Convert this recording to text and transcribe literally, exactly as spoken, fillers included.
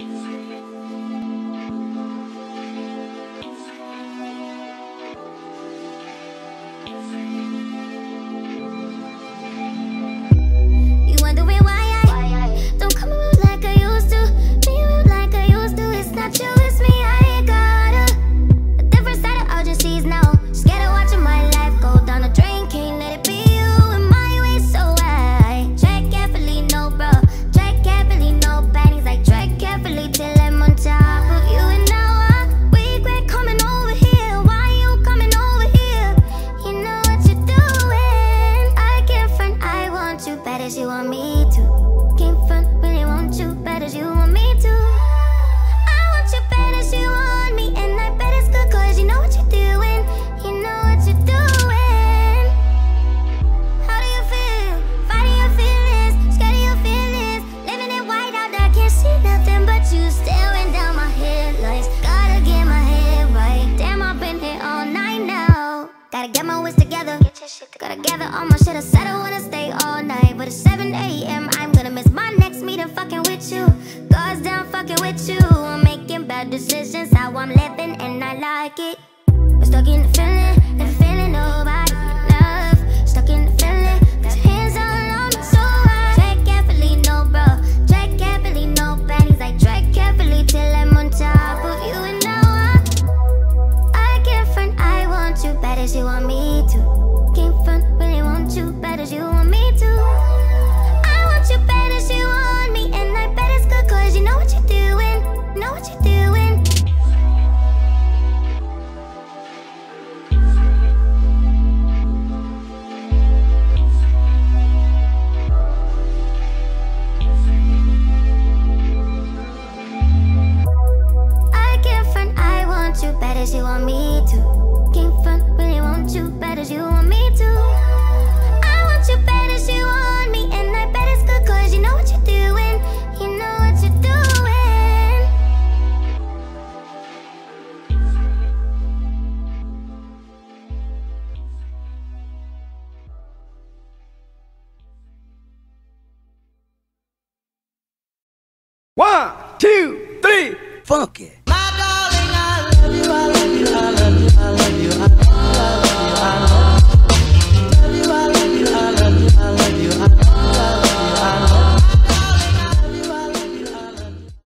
Gotta gather all my shit, I said I wanna stay all night, but it's seven A M I'm gonna miss my next meeting fucking with you. Guards down fucking with you. I'm making bad decisions, how I'm living and I like it. We're stuck in the feeling, and feeling nobody enough. Stuck in the feeling, got your hands all on me, so I tread carefully, no bro. Tread carefully, no panties. Like tread carefully till I'm on top of you. And now I, I can't front, I want you bad as you want me to. Can't front, really want you bad as you want me to. I want you bad as you want me, and I bet it's good cause you know what you're doing. Know what you're doing. I can't front, I want you bad as you want me to. Can't front, really want you bad as you want me to. I want you bad as you want me, and I bet it's good cause you know what you're doing. You know what you're doing. One, two, three, funky.